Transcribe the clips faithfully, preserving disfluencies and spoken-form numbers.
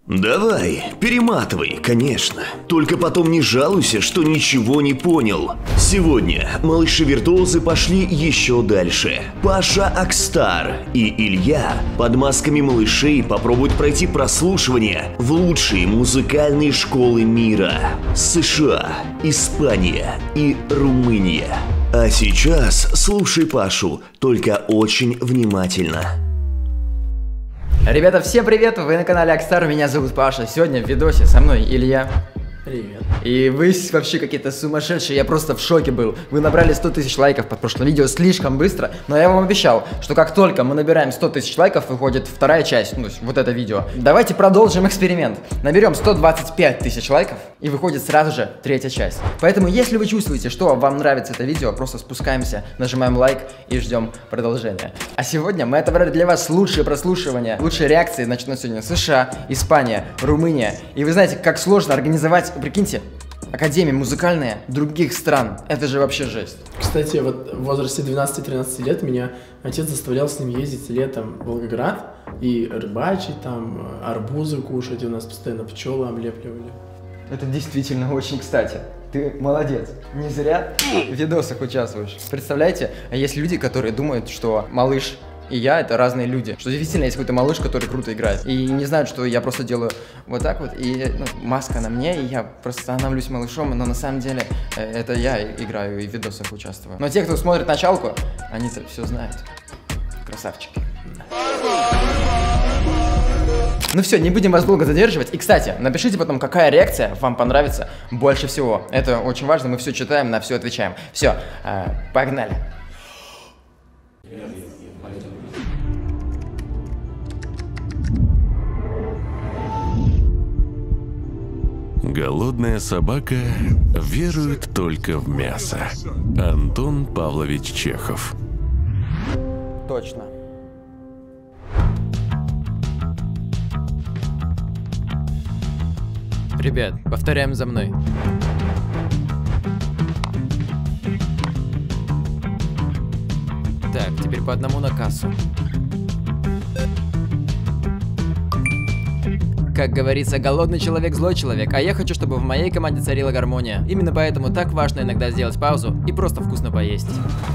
Давай, перематывай, конечно. Только потом не жалуйся, что ничего не понял. Сегодня малыши-виртуозы пошли еще дальше. Паша Акстар и Илья под масками малышей попробуют пройти прослушивание в лучшие музыкальные школы мира. США, Испания и Румыния. А сейчас слушай Пашу, только очень внимательно. Ребята, всем привет! Вы на канале Акстар, меня зовут Паша. Сегодня в видосе со мной Илья. Привет. И вы вообще какие-то сумасшедшие, я просто в шоке был. Вы набрали сто тысяч лайков под прошлым видео слишком быстро, но я вам обещал, что как только мы набираем сто тысяч лайков, выходит вторая часть, ну, вот это видео. Давайте продолжим эксперимент. Наберем сто двадцать пять тысяч лайков, и выходит сразу же третья часть. Поэтому, если вы чувствуете, что вам нравится это видео, просто спускаемся, нажимаем лайк и ждем продолжения. А сегодня мы отобрали для вас лучшие прослушивания, лучшие реакции, значит, на сегодня США, Испания, Румыния. И вы знаете, как сложно организовать, прикиньте, академии музыкальные других стран. Это же вообще жесть. Кстати, вот в возрасте двенадцати-тринадцати лет меня отец заставлял с ним ездить летом в Волгоград и рыбачить, там арбузы кушать, и у нас постоянно пчелы облепливали. Это действительно очень кстати. Ты молодец. Не зря в видосах участвуешь. Представляете, есть люди, которые думают, что малыш и я — это разные люди. Что действительно есть какой-то малыш, который круто играет. И не знают, что я просто делаю вот так вот, и ну, маска на мне, и я просто становлюсь малышом, но на самом деле это я играю и в видосах участвую. Но те, кто смотрит началку, они-то все знают. Красавчики. Ну все, не будем вас долго задерживать. И, кстати, напишите потом, какая реакция вам понравится больше всего. Это очень важно, мы все читаем, на все отвечаем. Все, э, погнали. Голодная собака верует только в мясо. Антон Павлович Чехов. Точно. Ребят, повторяем за мной. Так, теперь по одному на кассу. Как говорится, голодный человек – злой человек, а я хочу, чтобы в моей команде царила гармония. Именно поэтому так важно иногда сделать паузу и просто вкусно поесть.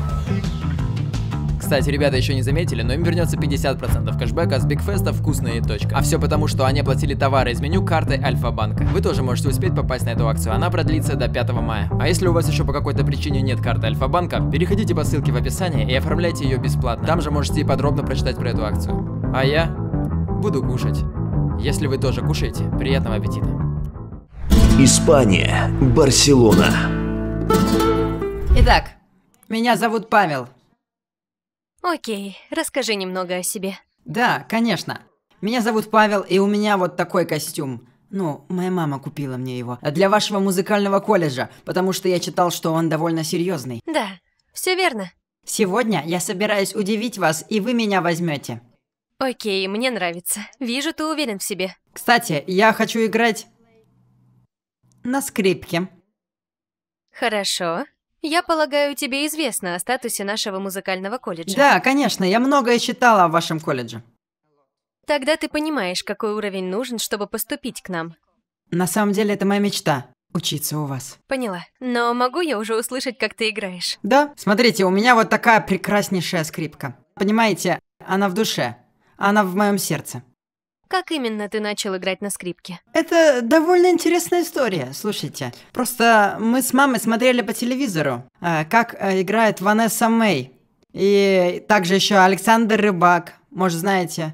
Кстати, ребята еще не заметили, но им вернется пятьдесят процентов кэшбэка с Бигфеста «Вкусная точка». А все потому, что они оплатили товары из меню картой Альфа-банка. Вы тоже можете успеть попасть на эту акцию, она продлится до пятого мая. А если у вас еще по какой-то причине нет карты Альфа-банка, переходите по ссылке в описании и оформляйте ее бесплатно. Там же можете и подробно прочитать про эту акцию. А я буду кушать. Если вы тоже кушаете, приятного аппетита. Испания, Барселона. Итак, меня зовут Павел. Окей, расскажи немного о себе. Да, конечно. Меня зовут Павел, и у меня вот такой костюм. Ну, моя мама купила мне его. Для вашего музыкального колледжа, потому что я читал, что он довольно серьезный. Да, все верно. Сегодня я собираюсь удивить вас, и вы меня возьмете. Окей, мне нравится. Вижу, ты уверен в себе. Кстати, я хочу играть на скрипке. Хорошо. Я полагаю, тебе известно о статусе нашего музыкального колледжа. Да, конечно, я многое читала о вашем колледже. Тогда ты понимаешь, какой уровень нужен, чтобы поступить к нам. На самом деле, это моя мечта – учиться у вас. Поняла. Но могу я уже услышать, как ты играешь? Да. Смотрите, у меня вот такая прекраснейшая скрипка. Понимаете, она в душе, она в моем сердце. Как именно ты начал играть на скрипке? Это довольно интересная история, слушайте. Просто мы с мамой смотрели по телевизору, как играет Ванесса Мэй. И также еще Александр Рыбак, может, знаете.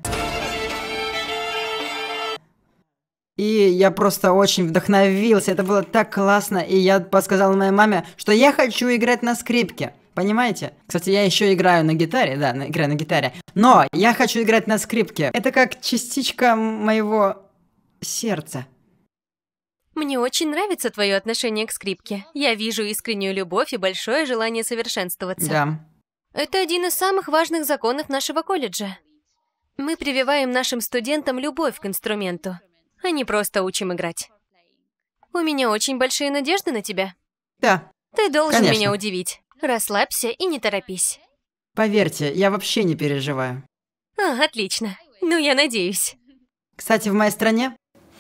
И я просто очень вдохновился, это было так классно. И я подсказал моей маме, что я хочу играть на скрипке. Понимаете? Кстати, я еще играю на гитаре, да, на, играю на гитаре. Но я хочу играть на скрипке. Это как частичка моего сердца. Мне очень нравится твое отношение к скрипке. Я вижу искреннюю любовь и большое желание совершенствоваться. Да. Это один из самых важных законов нашего колледжа. Мы прививаем нашим студентам любовь к инструменту, а не просто учим играть. У меня очень большие надежды на тебя. Да. Ты должен Конечно. меня удивить. Расслабься и не торопись. Поверьте, я вообще не переживаю. А, отлично. Ну, я надеюсь. Кстати, в моей стране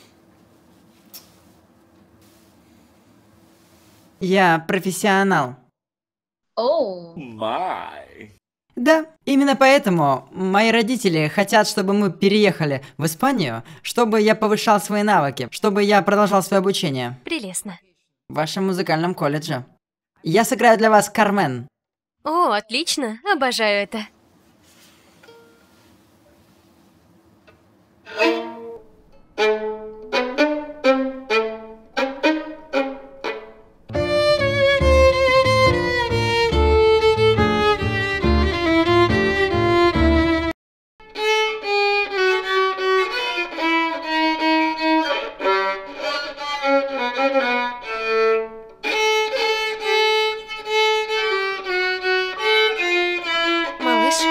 Я профессионал. Oh. Да, именно поэтому мои родители хотят, чтобы мы переехали в Испанию, чтобы я повышал свои навыки, чтобы я продолжал свое обучение. Прелестно. В вашем музыкальном колледже. Я сыграю для вас Кармен. О, отлично. Обожаю это. Малыш,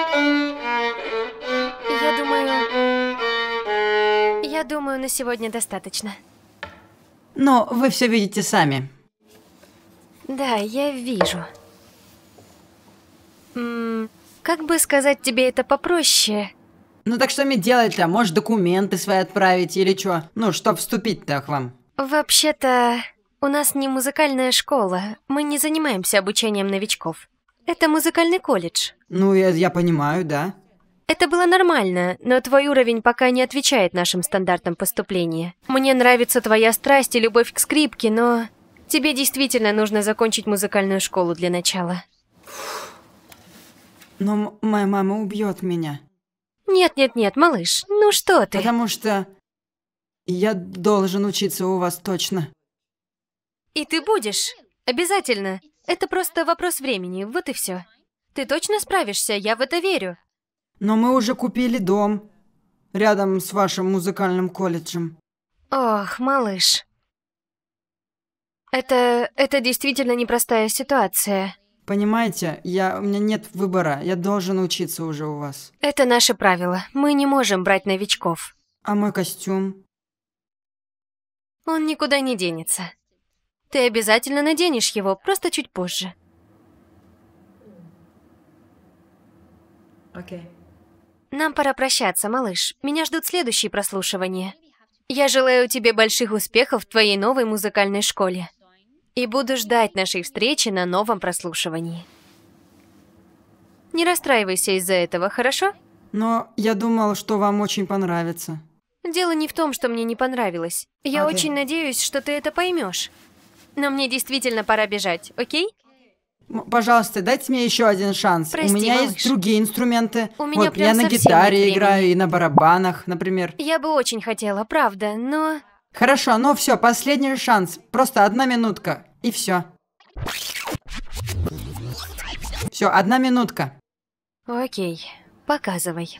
я думаю... Я думаю, на сегодня достаточно. Но вы все видите сами. Да, я вижу. М, как бы сказать тебе это попроще? Ну так что мне делать-то? Может, документы свои отправить или что? Ну, чтоб вступить-то к вам. Вообще-то, у нас не музыкальная школа. Мы не занимаемся обучением новичков. Это музыкальный колледж. Ну, я, я понимаю, да. Это было нормально, но твой уровень пока не отвечает нашим стандартам поступления. Мне нравится твоя страсть и любовь к скрипке, но тебе действительно нужно закончить музыкальную школу для начала. Но м- моя мама убьет меня. Нет-нет-нет, малыш, ну что ты? Потому что я должен учиться у вас точно. И ты будешь. Обязательно. Это просто вопрос времени, вот и все. Ты точно справишься, я в это верю. Но мы уже купили дом рядом с вашим музыкальным колледжем. Ох, малыш. Это... это действительно непростая ситуация. Понимаете, я, у меня нет выбора, я должен учиться уже у вас. Это наше правило. Мы не можем брать новичков. А мой костюм? Он никуда не денется. Ты обязательно наденешь его, просто чуть позже. Окей. Нам пора прощаться, малыш. Меня ждут следующие прослушивания. Я желаю тебе больших успехов в твоей новой музыкальной школе. И буду ждать нашей встречи на новом прослушивании. Не расстраивайся из-за этого, хорошо? Но я думал, что вам очень понравится. Дело не в том, что мне не понравилось. Я Окей. очень надеюсь, что ты это поймешь. Но мне действительно пора бежать, окей? М, Пожалуйста, дайте мне еще один шанс. Прости, у меня малыш. есть другие инструменты. У меня вот, прям я на совсем гитаре нет времени. играю и на барабанах, например. Я бы очень хотела, правда, но... Хорошо, ну все, последний шанс. Просто одна минутка. И все. Все, одна минутка. Окей, показывай.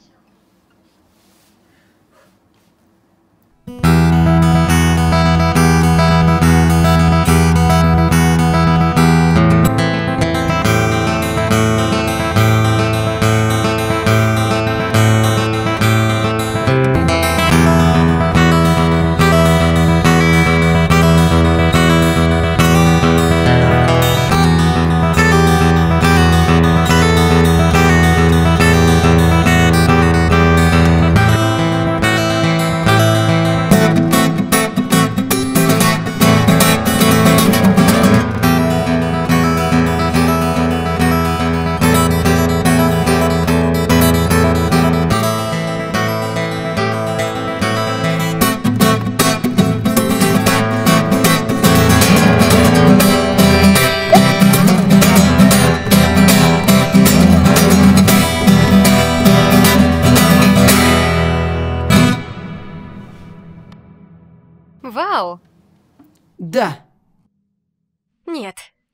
Вау! Да. Нет.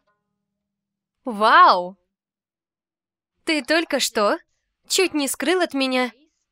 Вау! Ты только что чуть не скрыл от меня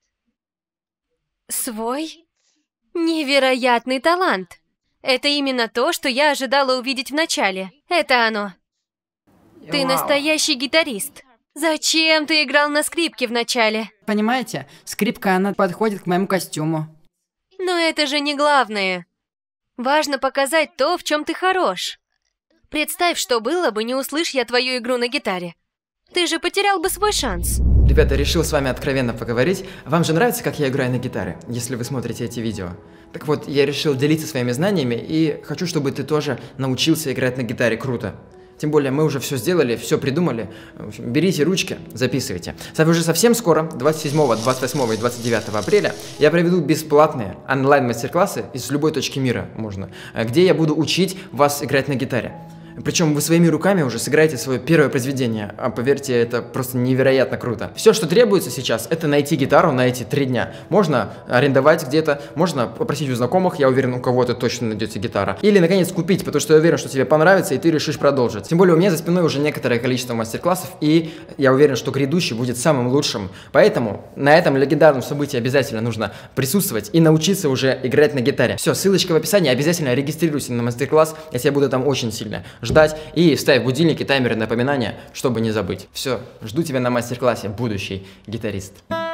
свой невероятный талант. Это именно то, что я ожидала увидеть в начале. Это оно. Ты Вау. настоящий гитарист. Зачем ты играл на скрипке в начале? Понимаете, скрипка, она подходит к моему костюму. Но это же не главное. Важно показать то, в чем ты хорош. Представь, что было бы, не услышь я твою игру на гитаре. Ты же потерял бы свой шанс. Ребята, решил с вами откровенно поговорить. Вам же нравится, как я играю на гитаре, если вы смотрите эти видео? Так вот, я решил делиться своими знаниями и хочу, чтобы ты тоже научился играть на гитаре круто. Тем более, мы уже все сделали, все придумали. В общем, берите ручки, записывайте. Уже совсем скоро, двадцать седьмого, двадцать восьмого и двадцать девятого апреля, я проведу бесплатные онлайн-мастер-классы из любой точки мира, можно, где я буду учить вас играть на гитаре. Причем вы своими руками уже сыграете свое первое произведение, а поверьте, это просто невероятно круто. Все, что требуется сейчас, это найти гитару на эти три дня. Можно арендовать где-то, можно попросить у знакомых, я уверен, у кого-то точно найдется гитара. Или, наконец, купить, потому что я уверен, что тебе понравится, и ты решишь продолжить. Тем более, у меня за спиной уже некоторое количество мастер-классов, и я уверен, что грядущий будет самым лучшим. Поэтому на этом легендарном событии обязательно нужно присутствовать и научиться уже играть на гитаре. Все, ссылочка в описании, обязательно регистрируйся на мастер-класс, я тебя буду там очень сильно ждать, и ставь будильники, таймеры, напоминания, чтобы не забыть. Все, жду тебя на мастер-классе, будущий гитарист.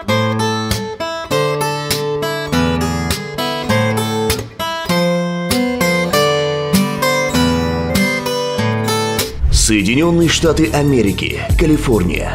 Соединенные Штаты Америки, Калифорния.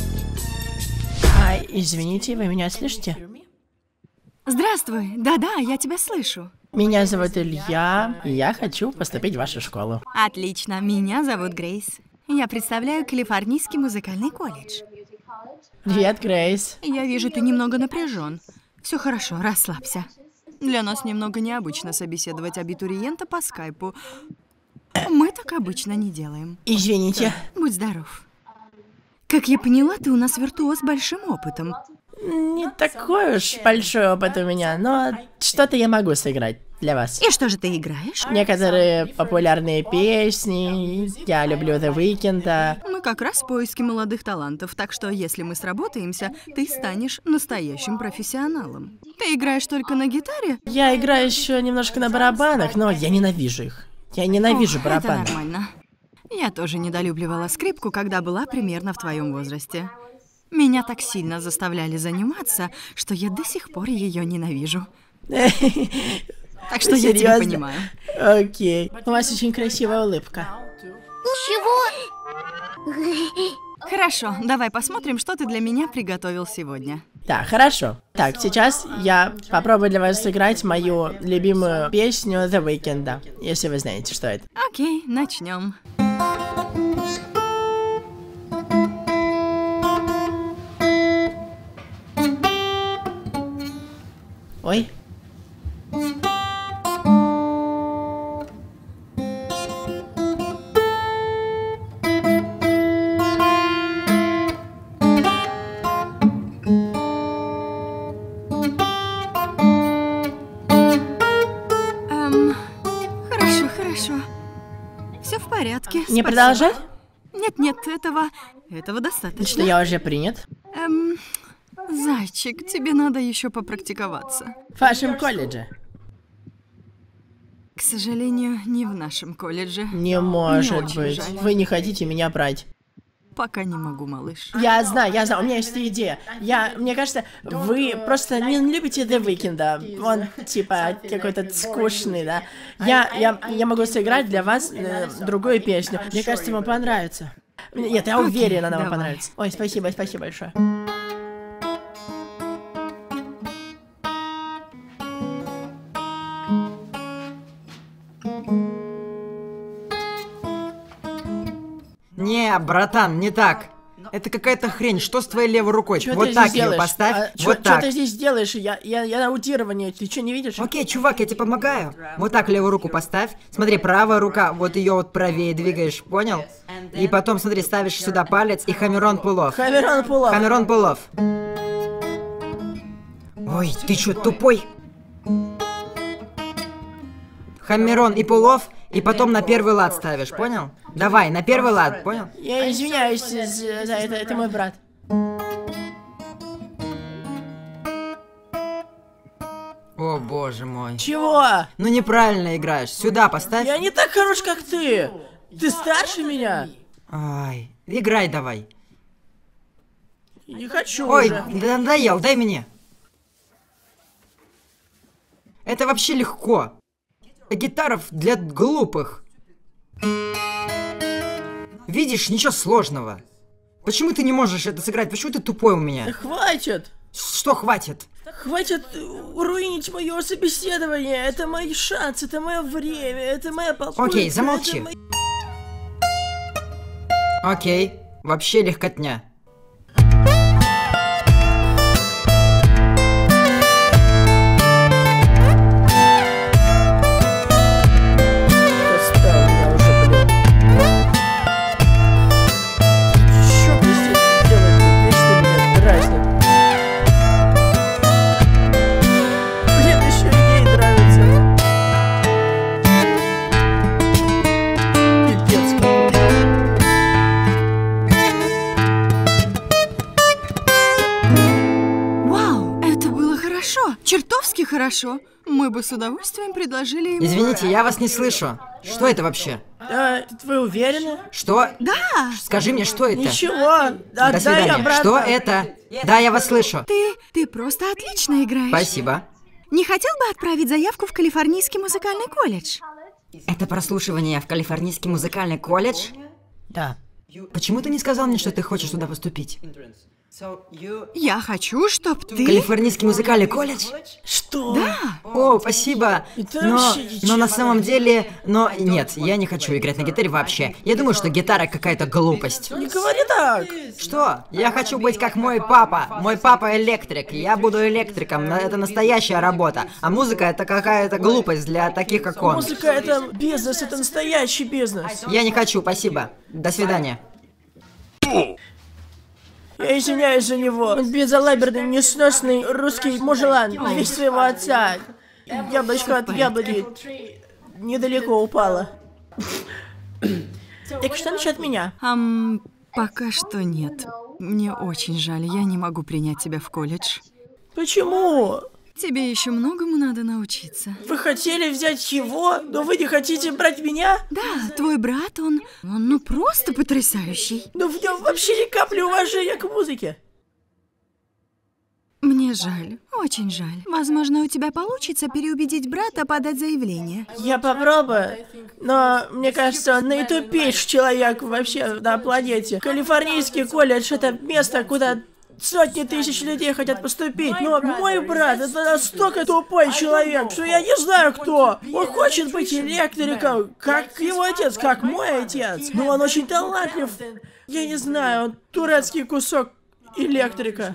А, извините, вы меня слышите? Здравствуй. Да-да, я тебя слышу. Меня зовут Илья, и я хочу поступить в вашу школу. Отлично. Меня зовут Грейс. Я представляю Калифорнийский музыкальный колледж. Привет, Грейс. Я вижу, ты немного напряжен. Все хорошо, расслабься. Для нас немного необычно собеседовать абитуриента по скайпу. Мы так обычно не делаем. Извините. Будь здоров. Как я поняла, ты у нас виртуоз с большим опытом. Не такой уж большой опыт у меня, но что-то я могу сыграть для вас. И что же ты играешь? Некоторые популярные песни. Я люблю The Weeknd. Мы как раз в поиске молодых талантов, так что если мы сработаемся, ты станешь настоящим профессионалом. Ты играешь только на гитаре? Я играю еще немножко на барабанах, но я ненавижу их. Я ненавижу Ох, барабаны. Это нормально. Я тоже недолюбливала скрипку, когда была примерно в твоем возрасте. Меня так сильно заставляли заниматься, что я до сих пор ее ненавижу. Так что я тебя понимаю. Окей. У вас очень красивая улыбка. Чего? Хорошо, давай посмотрим, что ты для меня приготовил сегодня. Да, хорошо. Так, сейчас я попробую для вас сыграть мою любимую песню The Weeknd, если вы знаете, что это. Окей, начнем. Ой. Эм, хорошо, хорошо. Все в порядке. Не спасибо. продолжать? Нет, нет, этого, этого достаточно. Что я уже принят? Эм, зайчик, тебе надо еще попрактиковаться. В вашем колледже? К сожалению, не в нашем колледже. Не может Мне очень быть. жаль. Вы не хотите меня брать. Пока не могу, малыш. Я знаю, я знаю, у меня есть идея. Я, мне кажется, вы просто не любите The Weeknd. Он, типа, какой-то скучный, да? Я, я, я могу сыграть для вас э, другую песню. Мне кажется, вам понравится. Нет, я уверен, она вам давай. понравится. Ой, спасибо, спасибо большое. Не, братан, не так. Это какая-то хрень. Что с твоей левой рукой? Чё вот ты так здесь ее делаешь? поставь. А, чё- вот чё так. ты здесь делаешь? Я, я, я на аудировании. Ты что, не видишь? Окей, чувак, я тебе помогаю. Вот так левую руку поставь. Смотри, правая рука, вот ее вот правее двигаешь, понял? И потом, смотри, ставишь сюда палец и хамерон пулов. Хамерон пулов. Хамерон пулов. Ой, ты чё, тупой? Хамерон и пулов, и потом на первый лад ставишь, понял? Давай, на первый лад, понял? Я извиняюсь за, за это, это мой брат. О, боже мой. Чего? Ну неправильно играешь. Сюда поставь. Я не так хорош, как ты. Ты старше меня. Ай, играй давай. Не хочу Ой, уже. да надоел, дай мне. Это вообще легко. Гитаров для глупых. Видишь, ничего сложного. Почему ты не можешь это сыграть? Почему ты тупой у меня? Хватит! Что хватит? Хватит уруинить мое собеседование. Это мой шанс, это мое время, это моя попытка. Окей, замолчи. это мой- Окей, вообще легкотня. Достал меня уже, блин. Чё мне здесь делать? Вечно меня дразнят. Блин, еще и ей нравится. Пипец какой. Вау, это было хорошо. Чертовски хорошо. Мы бы с удовольствием предложили ему... Извините, я вас не слышу. Что это вообще? А, вы уверены? Что? Да! Скажи мне, что это? Ничего. До Отдай свидания. обратно. Что это? Да, я вас слышу. Ты, ты просто отлично играешь. Спасибо. Не хотел бы отправить заявку в Калифорнийский музыкальный колледж? Это прослушивание в Калифорнийский музыкальный колледж? Да. Почему ты не сказал мне, что ты хочешь туда поступить? Я хочу, чтоб ты... Калифорнийский музыкальный колледж? Что? Да. О, спасибо. Это Но, вообще ничего. но на самом деле... Но нет, я не хочу играть на гитаре вообще. Я думаю, что гитара какая-то глупость. Не говори так. Что? Я хочу быть как мой папа. Мой папа электрик. Я буду электриком. На- Это настоящая работа. А музыка это какая-то глупость для таких, как он. Музыка это бизнес, это настоящий бизнес. Я не хочу, спасибо. До свидания. Я извиняюсь за него. Он безалаберный, несносный русский мужелан. Весь своего отца. Яблочко от яблони недалеко упало. Так что насчет меня? Ам, пока что нет. Мне очень жаль, я не могу принять тебя в колледж. Почему? Тебе еще многому надо научиться. Вы хотели взять его, но вы не хотите брать меня? Да, твой брат, он... Он ну просто потрясающий. Но в нем вообще ни капли уважения к музыке. Мне жаль, очень жаль. Возможно, у тебя получится переубедить брата подать заявление. Я попробую, но мне кажется, он наитупейший человек вообще на планете. Калифорнийский колледж — это место, куда сотни тысяч людей хотят поступить. Но мой брат — это настолько тупой человек, что я не знаю, кто. Он хочет быть электриком, как его отец, как мой отец. Но он очень талантлив. Я не знаю, он турецкий кусок электрика.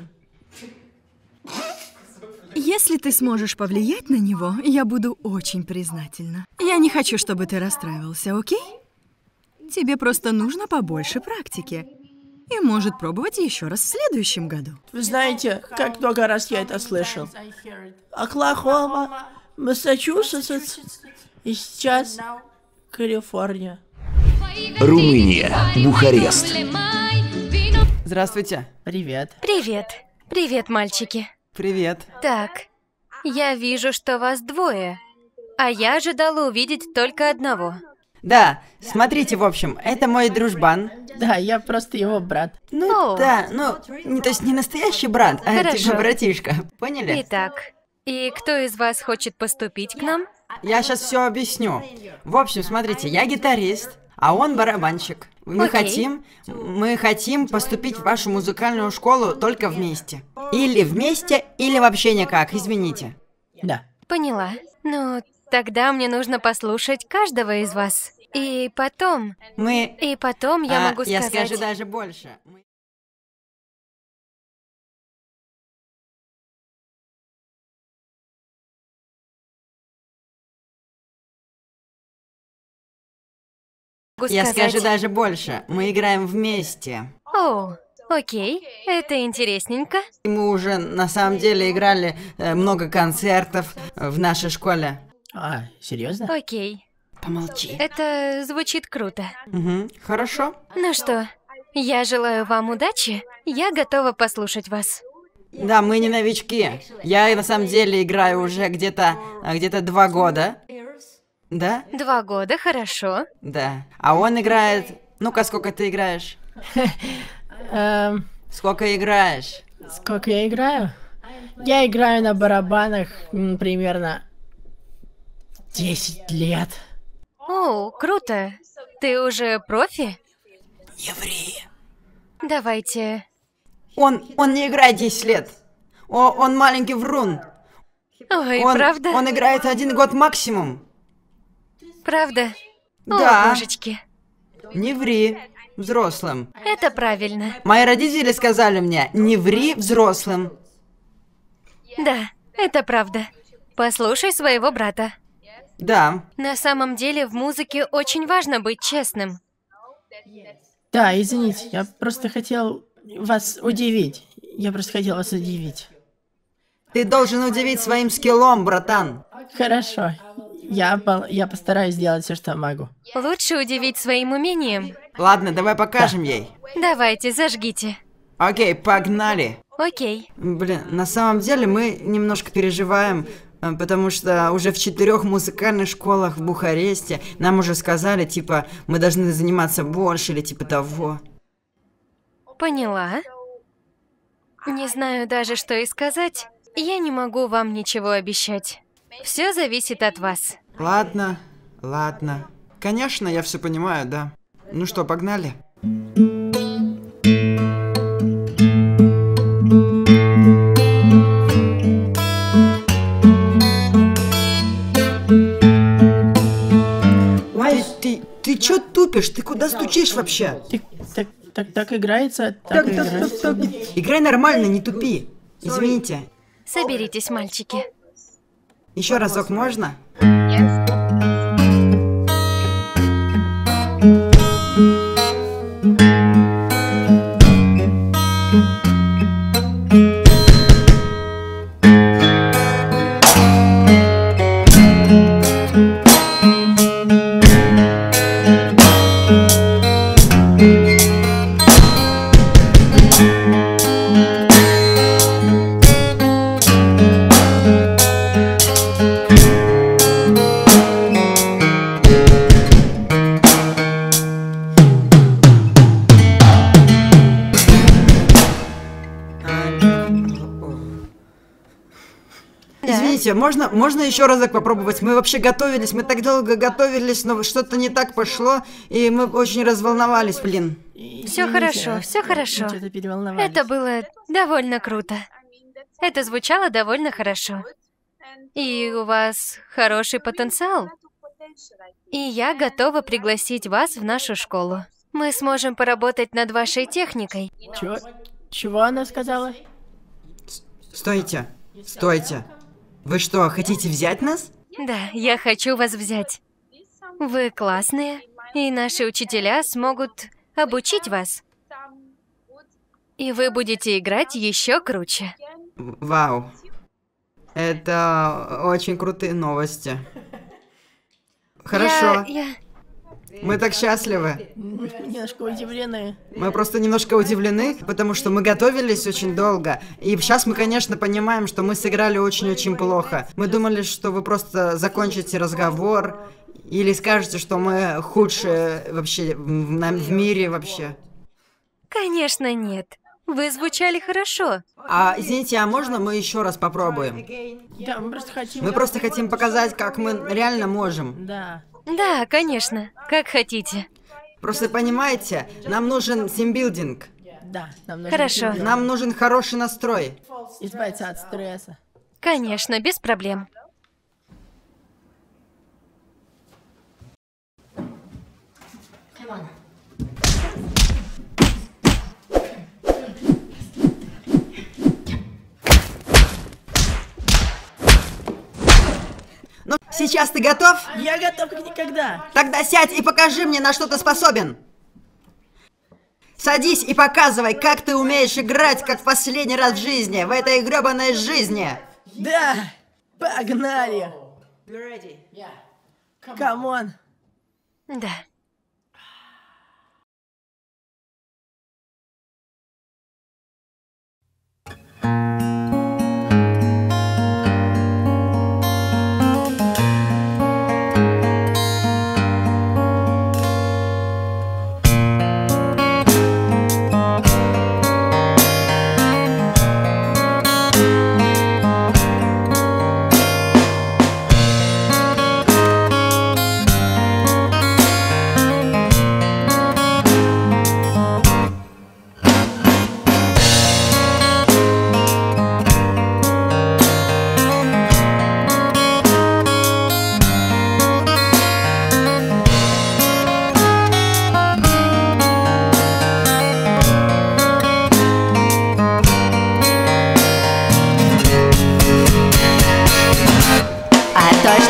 Если ты сможешь повлиять на него, я буду очень признательна. Я не хочу, чтобы ты расстраивался, окей? Тебе просто нужно побольше практики. И может пробовать еще раз в следующем году. Вы знаете, как много раз я это слышал. Оклахома, Массачусетс и сейчас Калифорния. Румыния. Бухарест. Здравствуйте. Привет. Привет. Привет, мальчики. Привет. Так, я вижу, что вас двое, а я ожидала увидеть только одного. Да, смотрите, в общем, это мой дружбан. Да, я просто его брат. Ну, О. да, ну, не, то есть не настоящий брат, а Хорошо. типа братишка, поняли? Итак, и кто из вас хочет поступить к нам? Я сейчас все объясню. В общем, смотрите, я гитарист, а он барабанщик. Мы Окей. хотим, мы хотим поступить в вашу музыкальную школу только вместе. Или вместе, или вообще никак, извините. Да. Поняла. Ну, тогда мне нужно послушать каждого из вас. И потом, Мы... и потом я а, могу я сказать... скажу даже больше. Мы- могу Я сказать- скажу даже больше. Мы играем вместе. О, окей, это интересненько. И мы уже на самом деле играли э, много концертов э, в нашей школе. А, серьезно? Окей, Помолчи. это звучит круто. Угу, хорошо. Ну что, я желаю вам удачи. Я готова послушать вас. Да, мы не новички. Я на самом деле играю уже где-то э, где-то два года. Да? Два года, хорошо. Да. А он играет... Ну-ка, сколько ты играешь? Эм, Сколько играешь? сколько я играю? Я играю на барабанах м, примерно десять лет. О, круто. Ты уже профи? Не ври. Давайте. Он, он не играет десять лет. О, он маленький врун. Ой, он, правда? Он играет один год максимум. Правда? Да. О, божечки. Не ври взрослым. Это правильно. Мои родители сказали мне, не ври взрослым. Да, это правда. Послушай своего брата. Да. На самом деле в музыке очень важно быть честным. Да, извините, я просто хотел вас удивить. Я просто хотел вас удивить. Ты должен удивить своим скиллом, братан. Хорошо. Я, по- я постараюсь сделать все, что могу. Лучше удивить своим умением. Ладно, давай покажем ей. Давайте, зажгите. Окей, погнали. Окей. Блин, на самом деле мы немножко переживаем, э, потому что уже в четырех музыкальных школах в Бухаресте нам уже сказали, типа, мы должны заниматься больше или типа того. Поняла. Не знаю даже, что и сказать. Я не могу вам ничего обещать. Все зависит от вас. Ладно, ладно. Конечно, я все понимаю, да. Ну что, погнали? Ой, ты, ты чё тупишь? Ты куда стучишь вообще? Ты- так, так, так играется, так, и играется. Играй нормально, не тупи. Извините. Соберитесь, мальчики. Еще разок можно? Извините, можно, можно еще разок попробовать? Мы вообще готовились, мы так долго готовились, но что-то не так пошло, и мы очень разволновались, блин. Все хорошо, все хорошо. Что-то переволновались. Это было довольно круто. Это звучало довольно хорошо. И у вас хороший потенциал. И я готова пригласить вас в нашу школу. Мы сможем поработать над вашей техникой. Чего? Чего она сказала? Стойте, стойте. Вы что, хотите взять нас? Да, я хочу вас взять. Вы классные, и наши учителя смогут обучить вас. И вы будете играть еще круче. Вау. Это очень крутые новости. Хорошо. Я, я... Мы так счастливы. Немножко удивлены. Мы просто немножко удивлены, потому что мы готовились очень долго. И сейчас мы, конечно, понимаем, что мы сыграли очень-очень плохо. Мы думали, что вы просто закончите разговор или скажете, что мы худшие вообще в, на- в мире вообще. Конечно, нет. Вы звучали хорошо. А, извините, а можно мы еще раз попробуем? Да, мы просто хотим... Мы просто хотим показать, как мы реально можем. Да. Да, конечно. Как хотите. Просто понимаете, нам нужен тимбилдинг. Да, нам нужно... Хорошо. Нам нужен хороший настрой. Избавиться от стресса. Конечно, без проблем. Ну, сейчас ты готов? Я готов как никогда. Тогда сядь и покажи мне, на что ты способен. Садись и показывай, как ты умеешь играть, как в последний раз в жизни, в этой гребаной жизни. Да! Погнали! Камон! Да.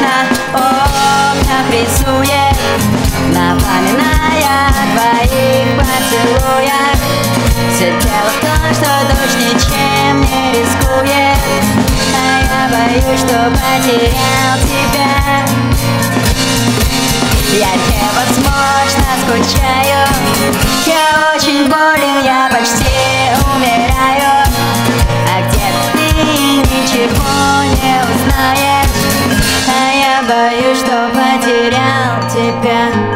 на окнах рисует, напоминая о твоих поцелуях. Все дело в том, что дождь ничем не рискует, а я боюсь, что потерял тебя. Я невозможно скучаю, я очень болен, я почти умираю. А где ты ничего не узнаешь, а я боюсь, что потерял тебя.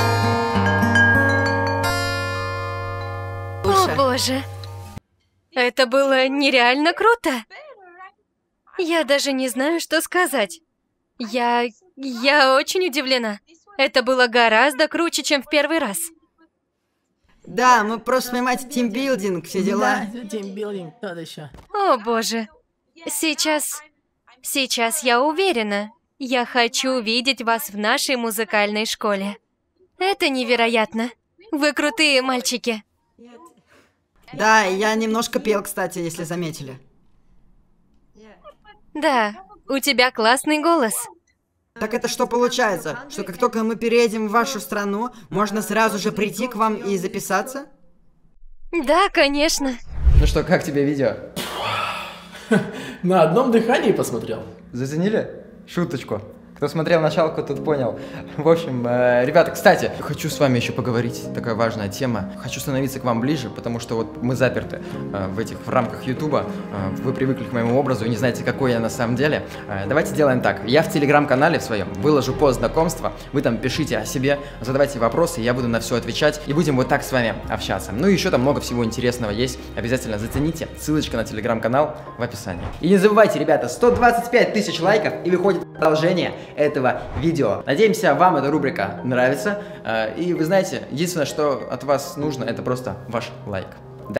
О боже, это было нереально круто. Я даже не знаю, что сказать. Я... я очень удивлена. Это было гораздо круче, чем в первый раз. Да, мы просто снимать тимбилдинг, все дела. Да, тимбилдинг, тот еще. О боже. Сейчас... Сейчас я уверена. Я хочу видеть вас в нашей музыкальной школе. Это невероятно. Вы крутые мальчики. Да, я немножко пел, кстати, если заметили. Да, у тебя классный голос. Так это что получается? Что как только мы переедем в вашу страну, можно сразу же прийти к вам и записаться? Да, конечно. Ну что, как тебе видео? На одном дыхании посмотрел. Заценили? Шуточку. Кто смотрел началку, тот понял. В общем, э, ребята, кстати, хочу с вами еще поговорить. Такая важная тема. Хочу становиться к вам ближе, потому что вот мы заперты э, в этих в рамках Ютуба. Э, вы привыкли к моему образу и не знаете, какой я на самом деле. Э, давайте сделаем так. Я в телеграм-канале в своем выложу пост знакомства. Вы там пишите о себе, задавайте вопросы, я буду на все отвечать. И будем вот так с вами общаться. Ну и еще там много всего интересного есть. Обязательно зацените. Ссылочка на телеграм-канал в описании. И не забывайте, ребята, сто двадцать пять тысяч лайков и выходит продолжение этого видео. Надеемся, вам эта рубрика нравится. И вы знаете, единственное, что от вас нужно, это просто ваш лайк.